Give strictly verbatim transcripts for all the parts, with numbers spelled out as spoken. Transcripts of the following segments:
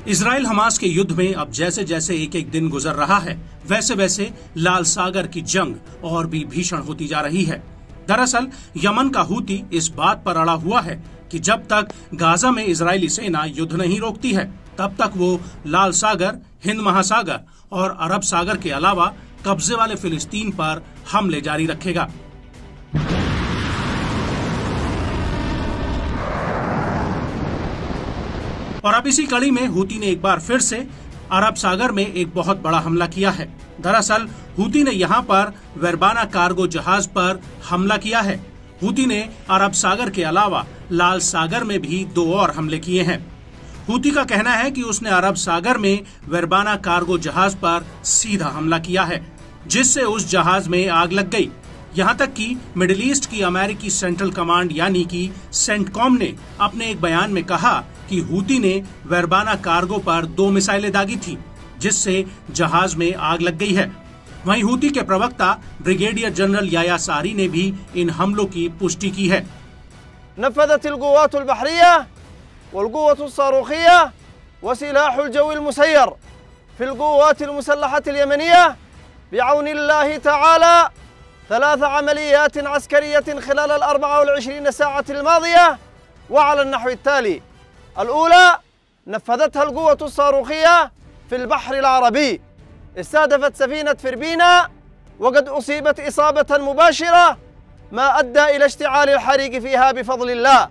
Israel Hamas के युद्ध में अब जैसे जैसे एक एक दिन गुजर रहा है, वैसे वैसे लाल सागर की जंग और भी भीषण होती जा रही है। दरअसल यमन का हूती इस बात पर अड़ा हुआ है कि जब तक गाजा में इजरायली सेना युद्ध नहीं रोकती है, तब तक वो लाल सागर, हिंद महासागर और अरब सागर के अलावा कब्जे वाले फिलिस्तीन पर हमले जारी रखेगा। और अब इसी कड़ी में हूती ने एक बार फिर से अरब सागर में एक बहुत बड़ा हमला किया है। दरअसल हूती ने यहां पर वेरबाना कार्गो जहाज पर हमला किया है। हूती ने अरब सागर के अलावा लाल सागर में भी दो और हमले किए हैं। हूती का कहना है कि उसने अरब सागर में वेरबाना कार्गो जहाज पर सीधा हमला किया है, जिससे उस जहाज में आग लग गई। यहाँ तक कि मिडिल ईस्ट की अमेरिकी सेंट्रल कमांड यानी कि सेंटकॉम ने अपने एक बयान में कहा कि हूती ने वेरबाना कार्गो पर दो मिसाइलें दागी थी, जिससे जहाज में आग लग गई है। वहीं हूती के प्रवक्ता ब्रिगेडियर जनरल याया सारी ने भी इन हमलों की पुष्टि की है। नफ़ज़त अल-क़ुव्वात अल-बहरिया वल-क़ुव्वत अस-सारूखिया व सिलाह अल-जव अल-मुसय्यर फ़ी अल-क़ुव्वात अल-मुसल्लहah अल-यमनिया बिअौनिल्लाहि तआला ثلاث عمليات عسكرية خلال الأربع والعشرين ساعة الماضية وعلى النحو التالي: الأولى نفذتها القوة الصاروخية في البحر العربي، استهدفت سفينة فربينا وقد أصيبت إصابة مباشرة ما أدى إلى اشتعال الحريق فيها بفضل الله.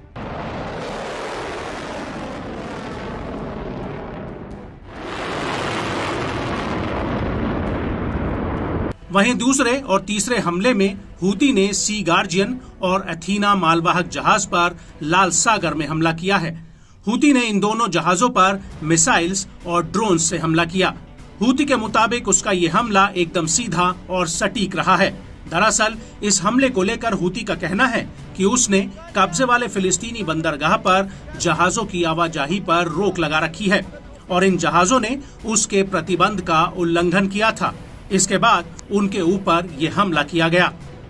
वहीं दूसरे और तीसरे हमले में हूती ने सी गार्जियन और एथीना मालवाहक जहाज पर लाल सागर में हमला किया है। हूती ने इन दोनों जहाजों पर मिसाइल्स और ड्रोन से हमला किया। हूती के मुताबिक उसका ये हमला एकदम सीधा और सटीक रहा है। दरअसल इस हमले को लेकर हूती का कहना है कि उसने कब्जे वाले फिलिस्तीनी बंदरगाह पर जहाजों की आवाजाही पर रोक लगा रखी है और इन जहाजों ने उसके प्रतिबंध का उल्लंघन किया था। इसके बाद उनके ऊपर ये हमला किया गया।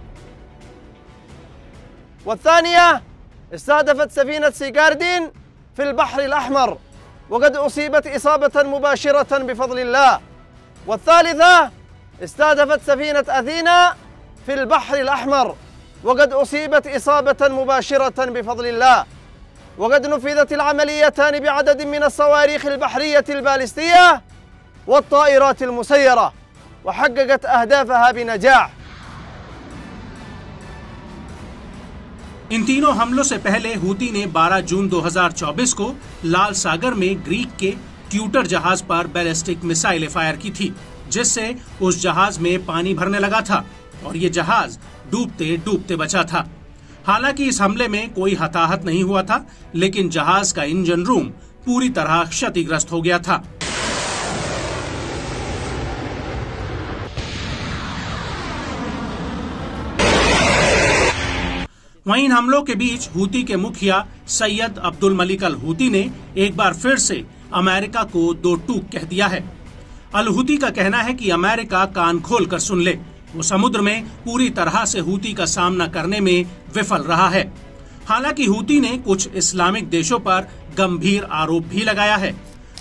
والثانية استهدفت سفينة سيكاردين في البحر الأحمر وقد أصيبت إصابة مباشرة بفضل الله. والثالثة استهدفت سفينة أثينا في البحر الأحمر وقد أصيبت إصابة مباشرة بفضل الله. وقد نفذت العمليتان بعدد من الصواريخ البحرية البالستية والطائرات المسيرة وحققت أهدافها بنجاح. इन तीनों हमलों से पहले हूती ने बारह जून दो हज़ार चौबीस को लाल सागर में ग्रीक के ट्यूटर जहाज पर बैलिस्टिक मिसाइलें फायर की थी, जिससे उस जहाज में पानी भरने लगा था और ये जहाज डूबते डूबते बचा था। हालांकि इस हमले में कोई हताहत नहीं हुआ था, लेकिन जहाज का इंजन रूम पूरी तरह क्षतिग्रस्त हो गया था। वहीं इन हमलों के बीच हूती के मुखिया Sayyed Abdul Malik al Houthi ने एक बार फिर से अमेरिका को दो टूक कह दिया है। अल हूती का कहना है कि अमेरिका कान खोल कर सुन ले, वो समुद्र में पूरी तरह से हूती का सामना करने में विफल रहा है। हालांकि हूती ने कुछ इस्लामिक देशों पर गंभीर आरोप भी लगाया है।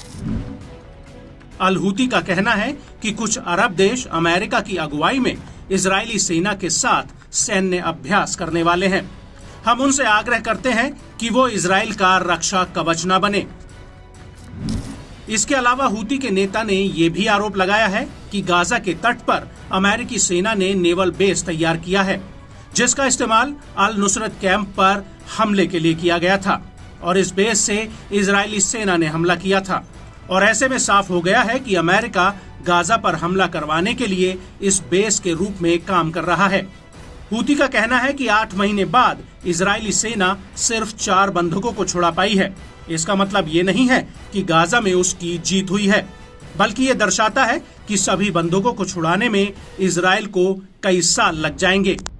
अल हूती का कहना है कि कुछ अरब देश अमेरिका की अगुवाई में इजरायली सेना के साथ सैन्य अभ्यास करने वाले हैं। हम उनसे आग्रह करते हैं कि वो इजराइल का रक्षा कवच न बने। इसके अलावा हूती के नेता ने ये भी आरोप लगाया है कि गाजा के तट पर अमेरिकी सेना ने नेवल बेस तैयार किया है, जिसका इस्तेमाल अल नुसरत कैंप पर हमले के लिए किया गया था और इस बेस से इजरायली सेना ने हमला किया था। और ऐसे में साफ हो गया है कि अमेरिका गाजा पर हमला करवाने के लिए इस बेस के रूप में काम कर रहा है। हूती का कहना है कि आठ महीने बाद इजरायली सेना सिर्फ चार बंधकों को छुड़ा पाई है। इसका मतलब ये नहीं है कि गाजा में उसकी जीत हुई है, बल्कि ये दर्शाता है कि सभी बंधकों को छुड़ाने में इजराइल को कई साल लग जाएंगे।